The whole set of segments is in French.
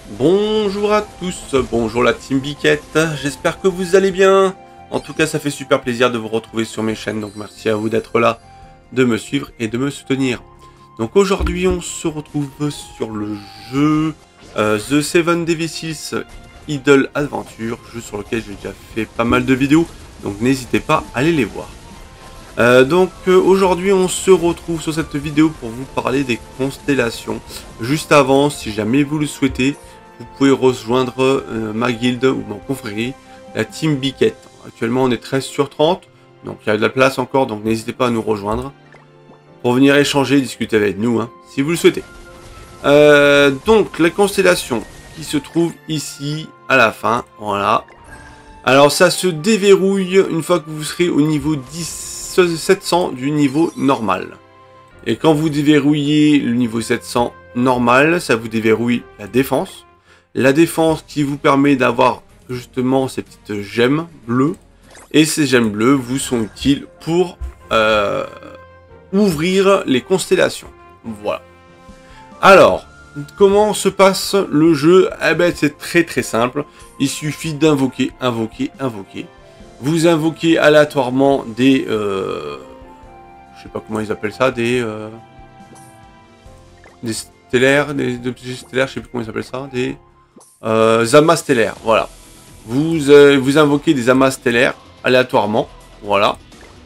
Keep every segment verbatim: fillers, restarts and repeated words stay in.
Bonjour à tous, bonjour la team Biquette, j'espère que vous allez bien. En tout cas, ça fait super plaisir de vous retrouver sur mes chaînes, donc merci à vous d'être là, de me suivre et de me soutenir. Donc aujourd'hui, on se retrouve sur le jeu euh, The Seven Deadly Sins Idle Adventure, jeu sur lequel j'ai déjà fait pas mal de vidéos, donc n'hésitez pas à aller les voir. Euh, donc euh, aujourd'hui on se retrouve sur cette vidéo pour vous parler des constellations. Juste avant, si jamais vous le souhaitez, vous pouvez rejoindre euh, ma guilde ou mon confrérie, la team Biquette. Actuellement on est treize sur trente, donc il y a de la place encore, donc n'hésitez pas à nous rejoindre pour venir échanger, discuter avec nous, hein, si vous le souhaitez. Euh, donc la constellation qui se trouve ici à la fin, voilà. Alors ça se déverrouille une fois que vous serez au niveau dix sept cents du niveau normal. Et quand vous déverrouillez le niveau sept cents normal, ça vous déverrouille la défense. La défense qui vous permet d'avoir justement ces petites gemmes bleues. Et ces gemmes bleues vous sont utiles pour euh, ouvrir les constellations. Voilà. Alors, comment se passe le jeu? Eh ben, c'est très très simple. Il suffit d'invoquer, invoquer, invoquer. Vous invoquez aléatoirement des... Euh, je sais pas comment ils appellent ça, des... Euh, des stellaires, des objets stellaires, je sais plus comment ils appellent ça, des... Euh, amas stellaires, voilà. Vous, euh, vous invoquez des amas stellaires aléatoirement, voilà.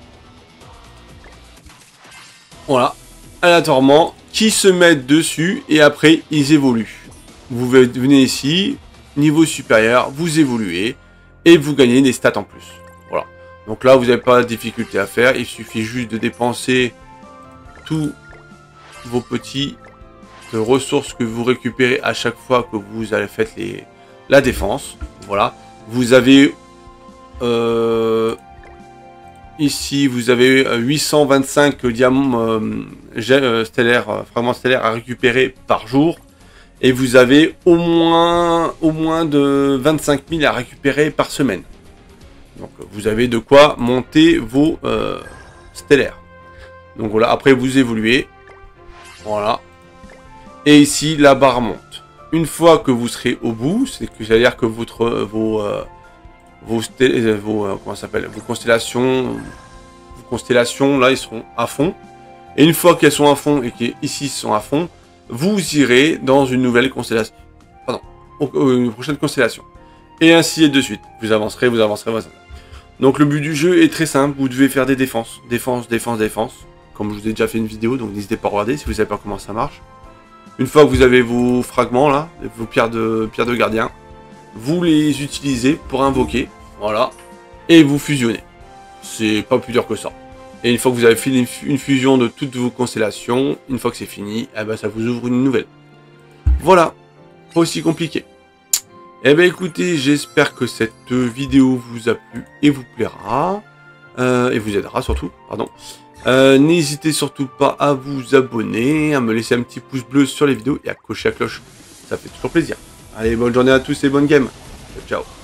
Voilà, aléatoirement, qui se mettent dessus et après ils évoluent. Vous venez ici, niveau supérieur, vous évoluez et vous gagnez des stats en plus. Voilà. Donc là, vous n'avez pas de difficulté à faire. Il suffit juste de dépenser tous vos petits de ressources que vous récupérez à chaque fois que vous allez faire les, la défense. Voilà. Vous avez euh, ici, vous avez huit cent vingt-cinq diamants euh, stellaires, euh, fragments stellaires à récupérer par jour. Et vous avez au moins, au moins de vingt-cinq mille à récupérer par semaine. Donc vous avez de quoi monter vos euh, stellaires. Donc voilà, après vous évoluez. Voilà. Et ici, la barre monte. Une fois que vous serez au bout, c'est-à-dire que votre, vos, euh, vos, vos, euh, comment ça s'appelle, vos constellations, vos constellations, là, ils seront à fond. Et une fois qu'elles sont à fond et qu'ici sont à fond, vous irez dans une nouvelle constellation. Pardon, une prochaine constellation. Et ainsi de suite. Vous avancerez, vous avancerez, vous avancerez. Donc le but du jeu est très simple, vous devez faire des défenses. Défense, défense, défense. Comme je vous ai déjà fait une vidéo, donc n'hésitez pas à regarder si vous ne savez pas comment ça marche. Une fois que vous avez vos fragments là, vos pierres de, pierres de gardien, vous les utilisez pour invoquer, voilà, et vous fusionnez. C'est pas plus dur que ça. Et une fois que vous avez fait une fusion de toutes vos constellations, une fois que c'est fini, eh ben ça vous ouvre une nouvelle. Voilà, pas aussi compliqué. Eh bien écoutez, j'espère que cette vidéo vous a plu et vous plaira, euh, et vous aidera surtout, pardon. Euh, N'hésitez surtout pas à vous abonner, à me laisser un petit pouce bleu sur les vidéos et à cocher la cloche, ça fait toujours plaisir. Allez, bonne journée à tous et bonne game, ciao ciao.